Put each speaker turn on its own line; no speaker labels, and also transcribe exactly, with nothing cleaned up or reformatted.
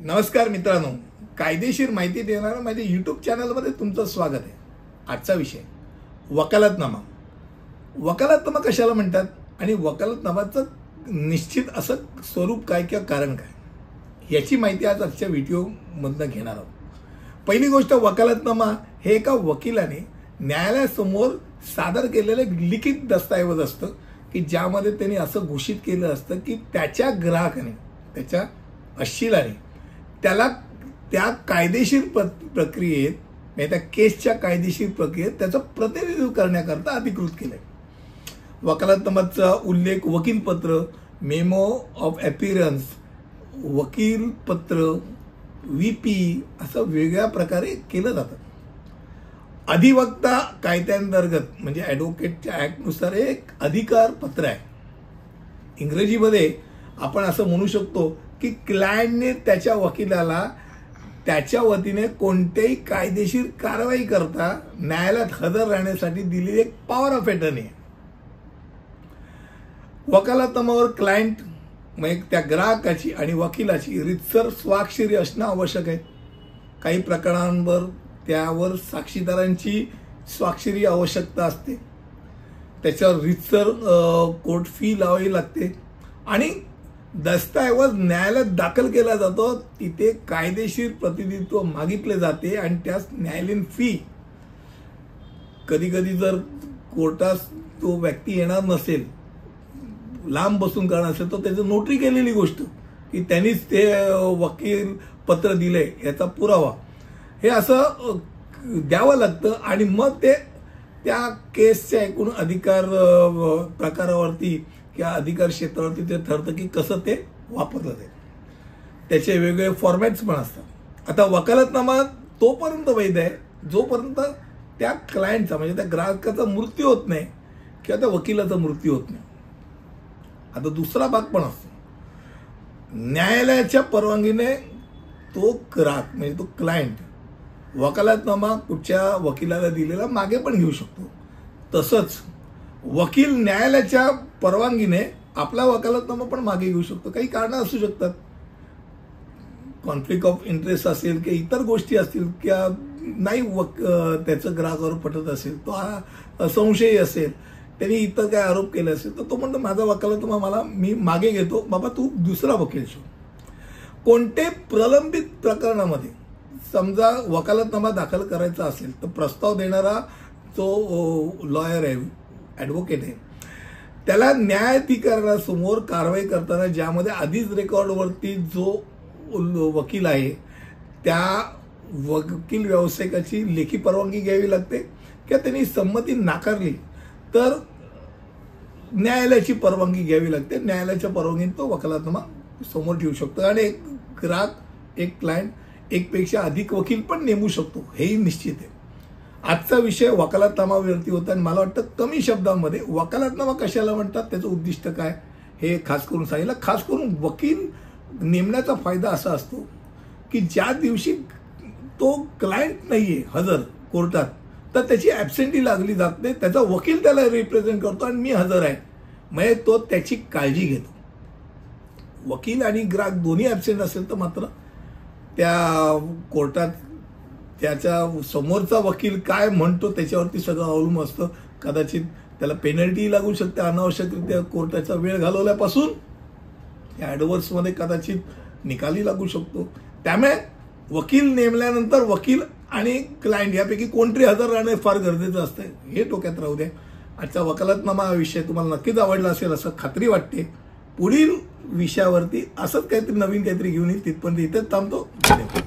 नमस्कार मित्रांनो, कायदेशीर माहिती देणाऱ्या माझ्या यूट्यूब चॅनलमध्ये तुमचं स्वागत आहे। आजचा विषय वकालतनामा। वकालतनामा कशाला म्हणतात आणि वकालतनामाचं निश्चित असं स्वरूप काय किंवा कारण काय याची माहिती आज आजच्या व्हिडिओमधून घेणार आहोत। पहिली गोष्ट, वकालतनामा हे एका वकिलाने न्यायालयासमोर सादर केलेले लिखित दस्तऐवज असतं की ज्यामध्ये त्यांनी असं घोषित केलं असतं की त्याच्या ग्राहकाने त्याच्या वकिलाने त्याला त्या कायदेशीर प्रक्रियेत म्हणजे त्या केसच्या कायदेशीर प्रक्रियेत त्याचं प्रतिनिधित्व करण्याकरता अधिकृत केलंय। वकालतनामाचा उल्लेख वकीलपत्र, मेमो ऑफ अपीअरन्स, वकीलपत्र, व्हीपी असं वेगळ्या प्रकारे केलं जातं। अधिवक्ता कायद्यांतर्गत म्हणजे ॲडव्होकेटच्या ॲक्टनुसार एक अधिकार पत्र आहे। इंग्रजीमध्ये आपण असं म्हणू शकतो की क्लायंटने त्याच्या वकिलाला त्याच्या वतीने कोणत्याही कायदेशीर कारवाई करता न्यायालयात हजर राहण्यासाठी दिलेली एक पॉवर ऑफ अटर्नी आहे। वकालतनाम्यावर क्लायंट म्हणजे त्या ग्राहकाची आणि वकिलाची रीतसर स्वाक्षरी असणं आवश्यक आहे। काही प्रकरणांवर त्यावर साक्षीदारांची स्वाक्षरी आवश्यकता असते, त्याच्यावर रीतसर कोर्ट फी लावावी लागते आणि दस्तऐवज न्यायालयात दाखल केला जातो तिथे कायदेशीर प्रतिनिधित्व मागितले जाते आणि त्यास न्यायालयीन फी। कधी कधी जर कोर्टात तो व्यक्ती येणार नसेल, लांब बसून करणार असेल, तर त्याची नोटरी केलेली गोष्ट की त्यांनीच ते वकील पत्र दिले याचा पुरावा हे असं द्यावं लागतं आणि मग ते त्या केसच्या एकूण अधिकार प्रकारावरती किंवा अधिकार क्षेत्रावरती ते ठरतं की कसं ते वापरलं जाईल। त्याचे वेगवेगळे फॉर्मॅट्स पण असतात। आता वकालतनामा तोपर्यंत वैध आहे जोपर्यंत त्या क्लायंटचा म्हणजे त्या ग्राहकाचा मृत्यू होत नाही किंवा त्या वकिलाचा मृत्यू होत नाही। आता दुसरा भाग पण असतो, न्यायालयाच्या परवानगीने तो ग्राहक म्हणजे तो क्लायंट वकालतनामा कुठच्या वकिलाला दिलेला मागे पण घेऊ शकतो। तसंच वकील न्यायालयाच्या परवानगीने आपला वकालतनामा पण मागे घेऊ शकतो। काही कारणं असू शकतात, कॉन्फ्लिक्ट ऑफ इंटरेस्ट असेल किंवा इतर गोष्टी असतील किंवा नाही वक त्याचं ग्राहकावर पटत असेल, तो हा संशयी असेल, त्यांनी इतर काय आरोप केले असेल, तर तो म्हणतो माझा वकालतनामा मला मी मागे घेतो, बाबा तू दुसरा वकील शोध। कोणते प्रलंबित प्रकरणामध्ये समजा वकालतनामा दाखल करायचा असेल तर प्रस्ताव देणारा जो लॉयर आहे, ॲडव्होकेट आहे, त्याला न्यायाधिकरणासमोर कारवाई करताना ज्यामध्ये आधीच रेकॉर्डवरती जो वकील आहे त्या वकील व्यावसायिकाची लेखी परवानगी घ्यावी लागते किंवा त्यांनी संमती नाकारली तर न्यायालयाची परवानगी घ्यावी लागते। न्यायालयाच्या परवानगीने तो वकालतनामा समोर ठेवू शकतो आणि एक ग्राहक, एक क्लायंट, एकपेक्षा अधिक वकील पण नेमू शकतो, हेही निश्चित आहे। आजचा विषय वकालतनामावरती होता आणि मला वाटतं कमी शब्दांमध्ये वकालतनामा कशाला म्हणतात, त्याचं उद्दिष्ट काय हे खास करून सांगितलं। खास करून वकील नेमण्याचा फायदा असा असतो की ज्या दिवशी तो क्लायंट नाहीये हजर कोर्टात तर त्याची ॲब्सेंटी लागली जात नाही, त्याचा वकील त्याला रिप्रेझेंट करतो आणि मी हजर आहे, म्हणजे तो त्याची काळजी घेतो। वकील आणि ग्राहक दोन्ही ॲब्सेंट असेल तर मात्र त्या कोर्टात त्याच्या समोरचा वकील काय म्हणतो त्याच्यावरती सगळं अवलंबून असतं। कदाचित त्याला पेनल्टी लागू शकते अनावश्यकरित्या कोर्टाचा वेळ घालवल्यापासून, या ॲडव्हर्समध्ये कदाचित निकाली लागू शकतो। त्यामुळे वकील नेमल्यानंतर वकील आणि क्लायंट यापैकी कोणतरी हजर राहणे फार गरजेचं असतं, हे डोक्यात राहू द्या। आजचा वकालतनामा विषय तुम्हाला नक्कीच आवडला असेल असं खात्री वाटते। पुढील विषयावरती असंच काहीतरी नवीन काहीतरी घेऊन येईल, तिथपर्यंत इथेच थांबतो। धन्यवाद।